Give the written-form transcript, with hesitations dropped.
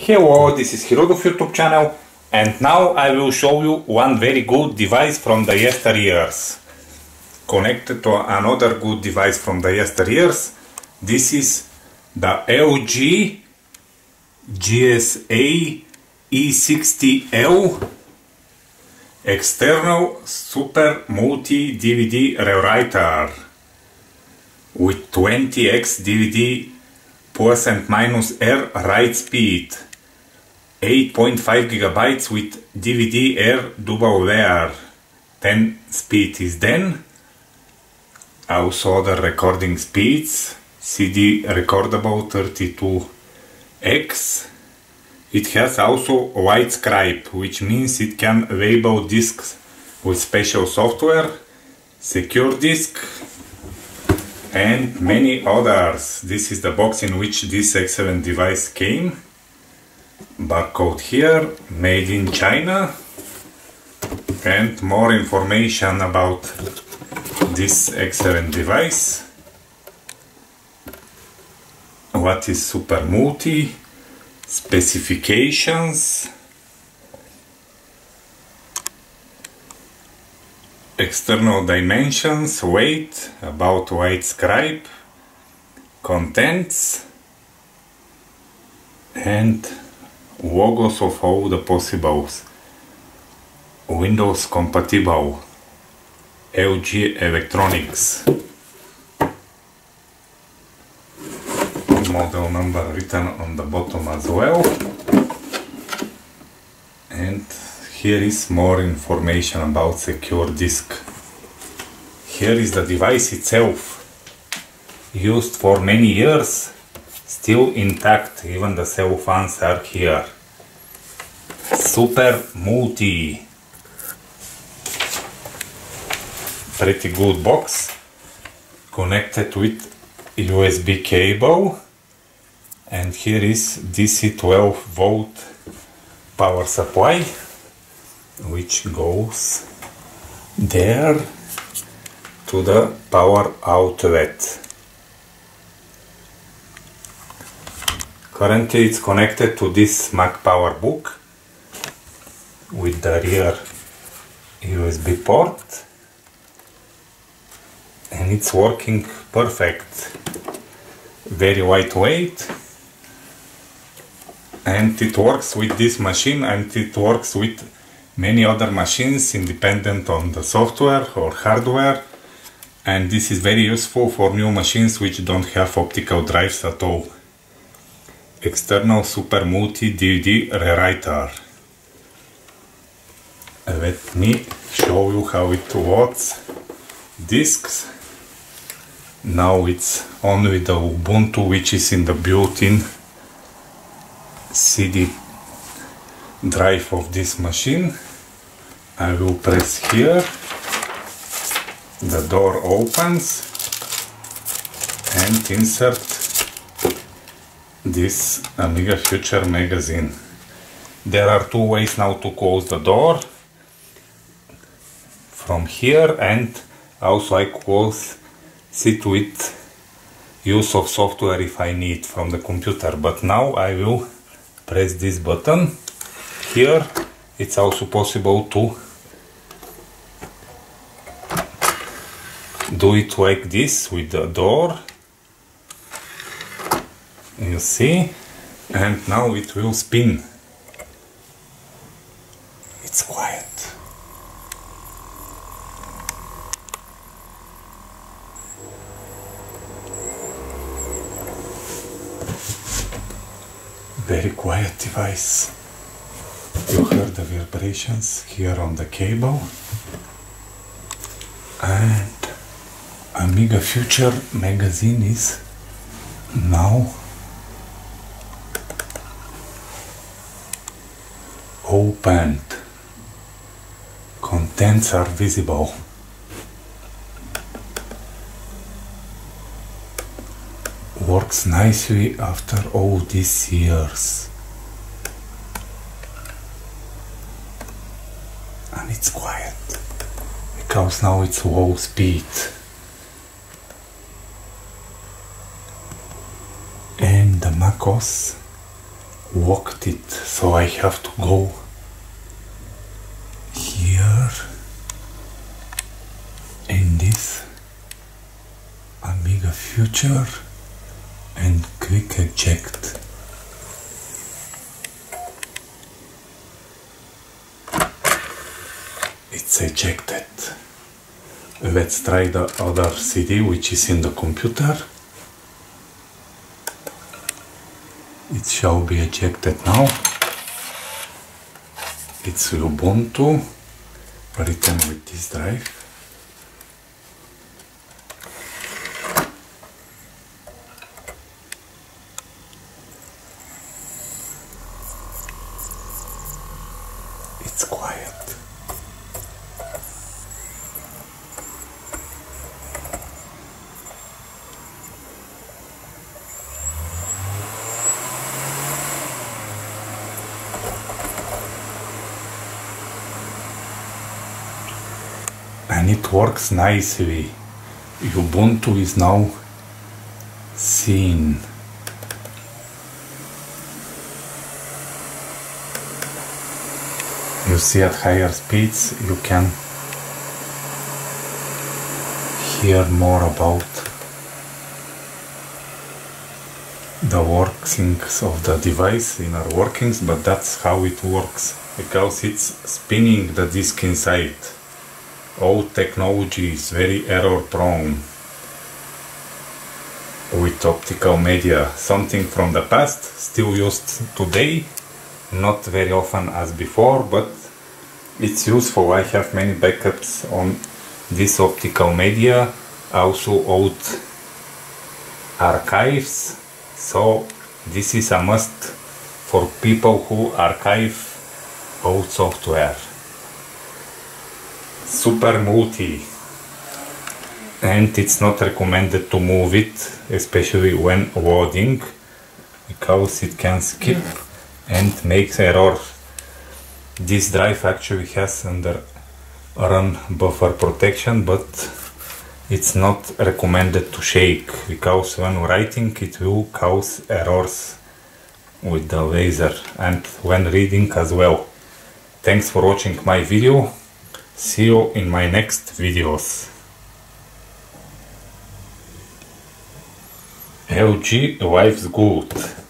Hello, this is Hirudov YouTube channel, and now I will show you one very good device from the yesteryears. Connected to another good device from the yesteryears. This is the LG GSA E60L external super multi DVD rewriter with 20x DVD plus and minus R write speed, 8.5 gigabytes with DVD R double layer, 10 speed is then. Also the recording speeds, CD recordable 32x. It has also widescribe, which means it can label discs with special software, secure disk, and many others. This is the box in which this excellent device came. Barcode here, made in China. And more information about this excellent device. What is Super Multi? Specifications. External dimensions, weight, about widescribe, contents, and logos of all the possibles. Windows compatible, LG Electronics. Model number written on the bottom as well. And here is more information about secure disk. Here is the device itself, used for many years, still intact, even the cell phones are here. Super Multi. Pretty good box, connected with USB cable, and here is DC 12 volt power supply, which goes there to the power outlet. Currently it's connected to this Mac PowerBook with the rear USB port, and it's working perfect. Very lightweight, and it works with this machine, and it works with many other machines independent on the software or hardware, and this is very useful for new machines which don't have optical drives at all. External Super Multi DVD rewriter. Let me show you how it works. Discs. Now it's on with the Ubuntu, which is in the built-in CD drive of this machine. I will press here, the door opens, and insert this Amiga Future magazine. There are two ways now to close the door, from here, and also I close it with use of software if I need from the computer, but now I will press this button. Here it's also possible to do it like this with the door, you see, and now it will spin. It's quiet. Very quiet device. You heard the vibrations here on the cable. And Amiga Future magazine is now opened. Contents are visible. Works nicely after all these years. And it's quiet, because now it's low speed. And the macOS locked it, so I have to go here in this Amiga Future and quick eject. It's ejected. Let's try the other CD which is in the computer. It shall be ejected now. It's Ubuntu written with this drive. It's quiet. And it works nicely. Ubuntu is now seen. You see at higher speeds you can hear more about the workings of the device, inner workings, but that's how it works, because it's spinning the disk inside. Old technology is very error prone with optical media, something from the past, still used today, not very often as before, but it's useful. I have many backups on this optical media, also old archives, so this is a must for people who archive old software. Super multi, and it's not recommended to move it, especially when loading, because it can skip and makes error. This drive actually has under run buffer protection, but it's not recommended to shake, because when writing it will cause errors with the laser, and when reading as well. Thanks for watching my video. See you in my next videos. LG life's good.